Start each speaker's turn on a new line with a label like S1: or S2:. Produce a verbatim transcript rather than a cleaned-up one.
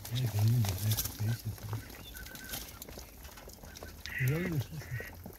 S1: 那给你的那个飞机，扔的是啥？